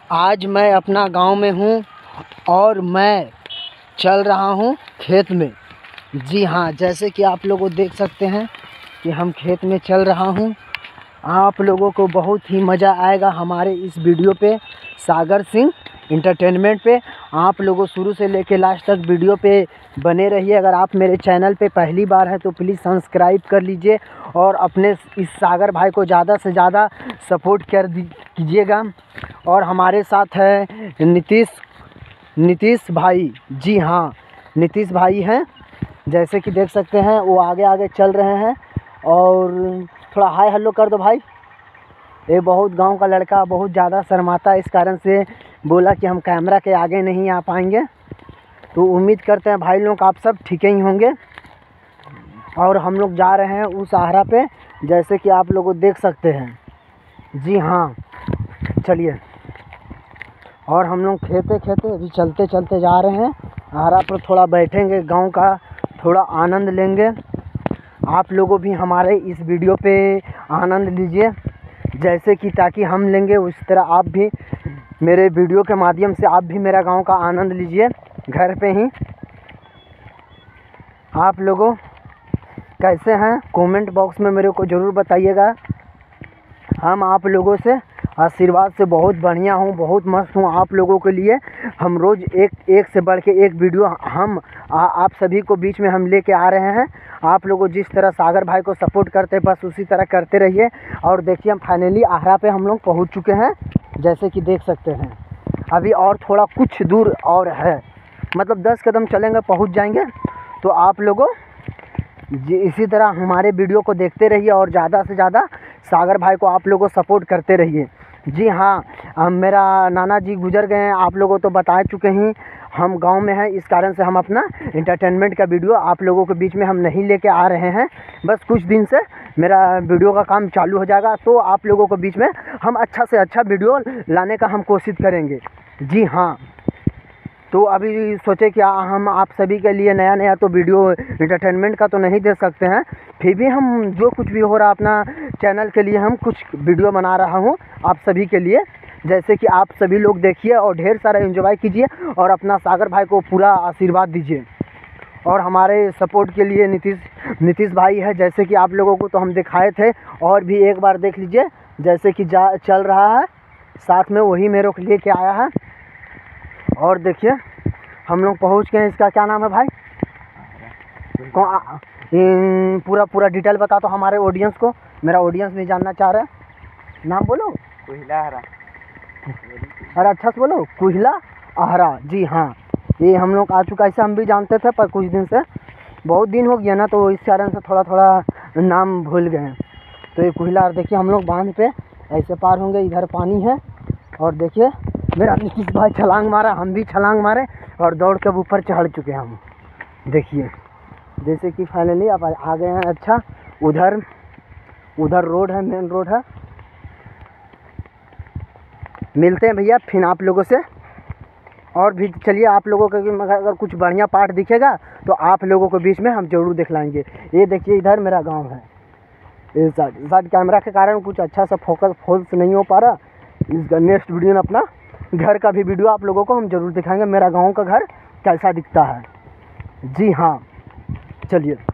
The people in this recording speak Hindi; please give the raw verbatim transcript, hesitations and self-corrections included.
आज मैं अपना गांव में हूं और मैं चल रहा हूं खेत में। जी हाँ, जैसे कि आप लोग देख सकते हैं कि हम खेत में चल रहा हूं। आप लोगों को बहुत ही मज़ा आएगा हमारे इस वीडियो पे, सागर सिंह इंटरटेनमेंट पे। आप लोगों शुरू से लेकर लास्ट तक वीडियो पे बने रहिए। अगर आप मेरे चैनल पे पहली बार हैं तो प्लीज़ सब्सक्राइब कर लीजिए और अपने इस सागर भाई को ज़्यादा से ज़्यादा सपोर्ट कर कीजिएगा। और हमारे साथ है नीतीश नीतीश भाई। जी हाँ, नीतीश भाई हैं, जैसे कि देख सकते हैं वो आगे आगे चल रहे हैं। और थोड़ा हाय हेलो कर दो भाई। ये बहुत गांव का लड़का बहुत ज़्यादा शर्माता है, इस कारण से बोला कि हम कैमरा के आगे नहीं आ पाएंगे। तो उम्मीद करते हैं भाई लोग आप सब ठीक ही होंगे। और हम लोग जा रहे हैं उस आहरा पे, जैसे कि आप लोग देख सकते हैं। जी हाँ, चलिए। और हम लोग खेते खेते अभी चलते चलते जा रहे हैं आहरा पर। थोड़ा बैठेंगे, गांव का थोड़ा आनंद लेंगे। आप लोगों भी हमारे इस वीडियो पे आनंद लीजिए, जैसे कि ताकि हम लेंगे उस तरह आप भी मेरे वीडियो के माध्यम से आप भी मेरा गांव का आनंद लीजिए घर पे ही। आप लोगों कैसे हैं कमेंट बॉक्स में मेरे को ज़रूर बताइएगा। हम आप लोगों से आशीर्वाद से बहुत बढ़िया हूँ, बहुत मस्त हूँ आप लोगों के लिए। हम रोज़ एक एक से बढ़ के एक वीडियो हम आ, आप सभी को बीच में हम लेके आ रहे हैं। आप लोगों जिस तरह सागर भाई को सपोर्ट करते हैं बस उसी तरह करते रहिए। और देखिए हम फाइनली आहरा पे हम लोग पहुँच चुके हैं, जैसे कि देख सकते हैं। अभी और थोड़ा कुछ दूर और है, मतलब दस कदम चलेंगे पहुँच जाएंगे। तो आप लोगों जी इसी तरह हमारे वीडियो को देखते रहिए और ज़्यादा से ज़्यादा सागर भाई को आप लोगों सपोर्ट करते रहिए। जी हाँ, हम मेरा नाना जी गुजर गए हैं, आप लोगों तो बता चुके हैं। हम गांव में हैं, इस कारण से हम अपना इंटरटेनमेंट का वीडियो आप लोगों के बीच में हम नहीं लेके आ रहे हैं। बस कुछ दिन से मेरा वीडियो का काम चालू हो जाएगा तो आप लोगों के बीच में हम अच्छा से अच्छा वीडियो लाने का हम कोशिश करेंगे। जी हाँ, तो अभी सोचे कि हम आप सभी के लिए नया नया तो वीडियो इंटरटेनमेंट का तो नहीं दे सकते हैं, फिर भी हम जो कुछ भी हो रहा अपना चैनल के लिए हम कुछ वीडियो बना रहा हूँ आप सभी के लिए। जैसे कि आप सभी लोग देखिए और ढेर सारा एंजॉय कीजिए और अपना सागर भाई को पूरा आशीर्वाद दीजिए। और हमारे सपोर्ट के लिए नीतीश नीतीश भाई है, जैसे कि आप लोगों को तो हम दिखाए थे और भी एक बार देख लीजिए, जैसे कि जा चल रहा है साथ में वही मेरे को लेके आया है। और देखिए हम लोग पहुंच गए। इसका क्या नाम है भाई? कौन पूरा पूरा डिटेल बता तो हमारे ऑडियंस को, मेरा ऑडियंस भी जानना चाह रहा है। नाम बोलो। कुहिला आहरा। अरे अच्छा से बोलो, कुहिला आहरा। जी हाँ, ये हम लोग आ चुका, ऐसे हम भी जानते थे पर कुछ दिन से बहुत दिन हो गया ना, तो इस कारण से थोड़ा थोड़ा नाम भूल गए। तो ये कुहिला, देखिए हम लोग बांध पे ऐसे पार होंगे, इधर पानी है। और देखिए मेरा नीतीश भाई छलांग मारा, हम भी छलांग मारे और दौड़ के ऊपर चढ़ चुके हैं हम। देखिए जैसे कि फाइनली अब आ गए हैं। अच्छा, उधर उधर रोड है, मेन रोड है। मिलते हैं भैया फिर आप लोगों से। और भी चलिए आप लोगों का अगर कुछ बढ़िया पार्ट दिखेगा तो आप लोगों के बीच में हम जरूर दिखलाएंगे। ये देखिए इधर मेरा गांव है, इस साइड इस साइड कैमरा के कारण कुछ अच्छा सा फोकस फोल्स नहीं हो पा रहा। इस नेक्स्ट वीडियो में अपना घर का भी वीडियो आप लोगों को हम जरूर दिखाएंगे, मेरा गांव का घर कैसा दिखता है। जी हाँ, चलिए।